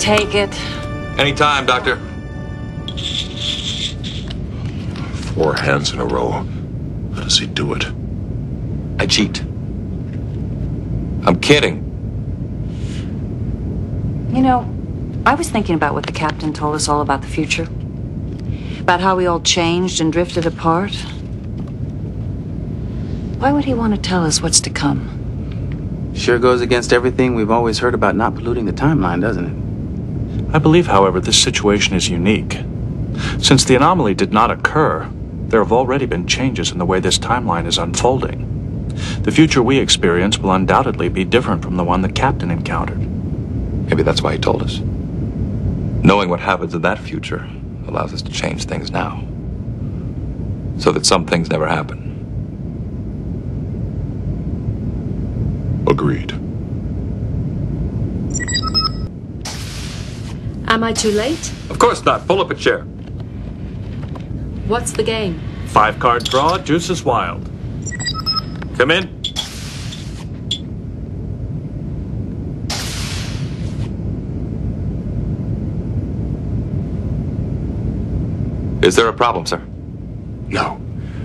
take it? Anytime, Doctor. 4 hands in a row. How does he do it? I cheat. I'm kidding. You know, I was thinking about what the captain told us all about the future. About how we all changed and drifted apart. Why would he want to tell us what's to come? Sure goes against everything we've always heard about not polluting the timeline, doesn't it? I believe, however, this situation is unique. Since the anomaly did not occur, there have already been changes in the way this timeline is unfolding. The future we experience will undoubtedly be different from the one the captain encountered. Maybe that's why he told us. Knowing what happens in that future allows us to change things now. So that some things never happen. Agreed. Am I too late? Of course not. Pull up a chair. What's the game? 5-card draw, juice is wild. Come in. Is there a problem, sir? No.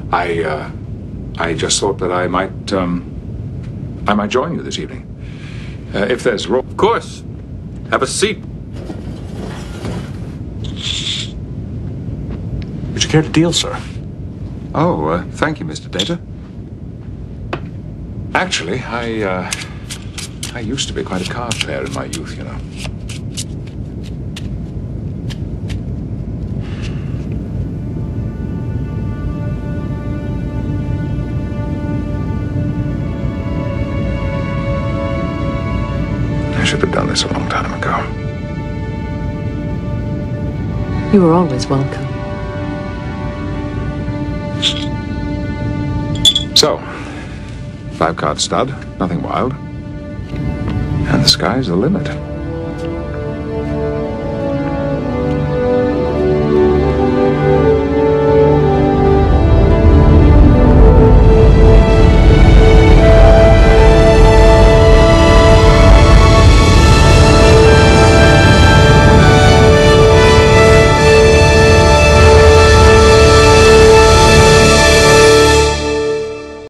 I just thought that I might join you this evening. If there's room. Of course. Have a seat. Would you care to deal, sir? Oh, thank you, Mr. Data. Actually, I used to be quite a card player in my youth, you know. I should have done this a long time ago. You were always welcome. So, 5-card stud, nothing wild. And the sky's the limit.